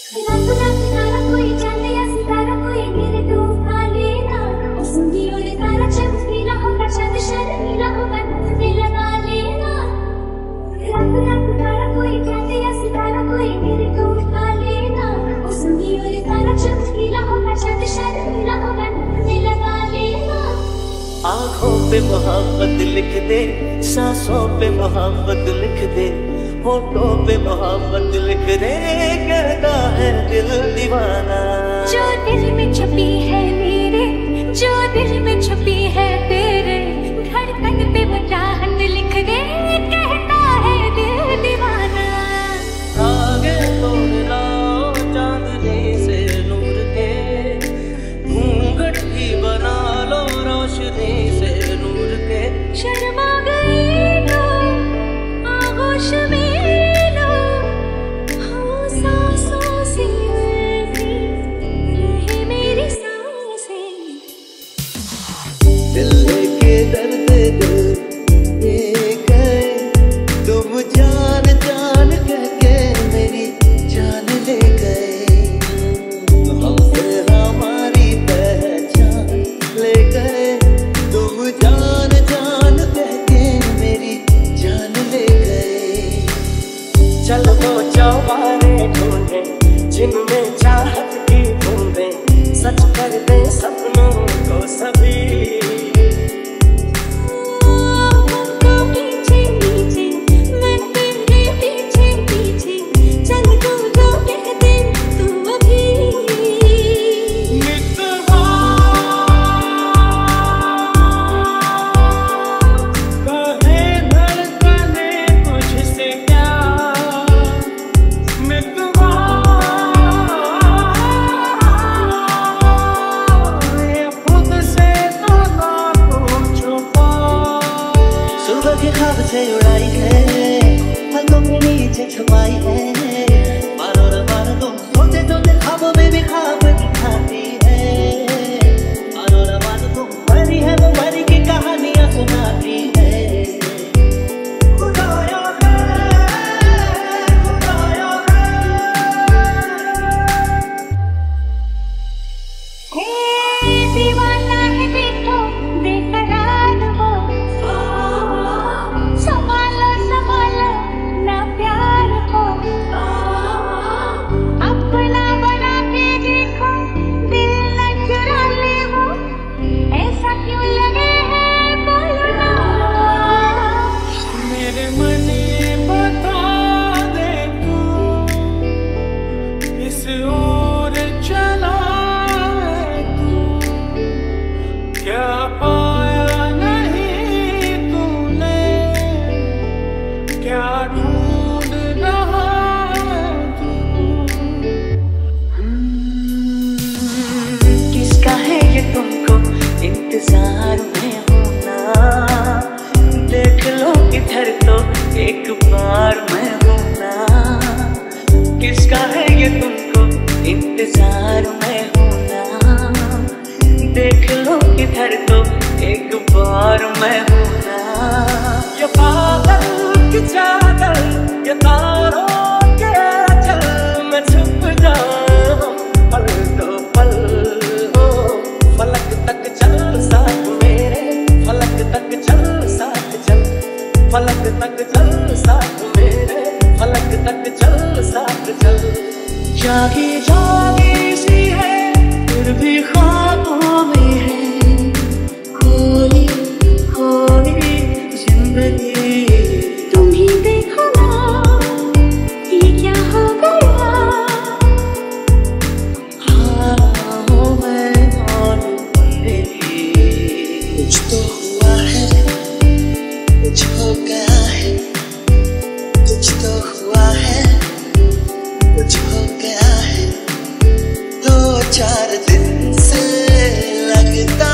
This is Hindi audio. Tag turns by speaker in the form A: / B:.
A: आँखों पे मोहब्बत लिख दे, सांसों पे मोहब्बत लिख दे, होठों पे मोहब्बत लिख दे, कहता है दिल दीवाना।
B: जो दिल में छुपी है मेरे, जो दिल में छुपी है तेरे, धड़कन पे वो चाहत लिख दे, कहता है दिल दीवाना।
A: आगे तोड़ लाओ चांदनी से नूर के, घूंघट भी बना लो रोशनी से नूर के।
B: शर्मा गई तो आगोश में लो, हो सांसों से उलझी रहे मेरी सांसें।
A: दिल के दर्द दिल ये गए, तुम जान जान कह के मेरी जान ले गए, हमसे हमारी पहचान ले गए, तुम जान जान कह के मेरी जान ले गए। चल वो चौबारे ढूंढे जिनमें चाहत की बूंदे, सच कर दे सपनों को सभी। से उड़ाई है, पलकों के नीचे छुपाई है, मानो न मानो तुम सोचे तो दिल ख्वाबों में भी ख्वाब दिखाती है, मानो न मानो तुम परी है वो परी की कहानियां सुनाती है। खुदाया है, खुदाया
B: है, दीवाना है देखो बेकरार हो, संभालो संभालो ना प्यार को, अपना बना के देखो दिल न चुरा ले वो, ऐसा क्यों लगे है बोलो ना।
A: मेरे मन ये बता दे तू, इस ओर चला है तू, क्या पाया नहीं तूने, क्या ढूंढ रहा है तू। किसका है ये तुमको इंतजार में होना, देख लो इधर तो एक बार मैं हूं ना। किसका है ये तुमको इंतजार में होना, देख लो इधर तो एक बार मैं हूं ना। ये बादल की चादर, ये तारों के चल मैं छुप जाऊं पल दो पल हो, फलक तक चल साथ मेरे, फलक तक चल साथ चल, फलक तक चल साथ मेरे, फलक तक चल साथ चल। जागी जागी सी है फिर भी ख्वाबों में है, खोई खोई जिंदगी।
B: तुम ही देखो ना ये क्या हो गया,
A: हाँ हूँ मैं और मेरी, कुछ तो हुआ है, कुछ हो गया है, कुछ तो हुआ है, कुछ हो गया है। 2-4 दिन से लगता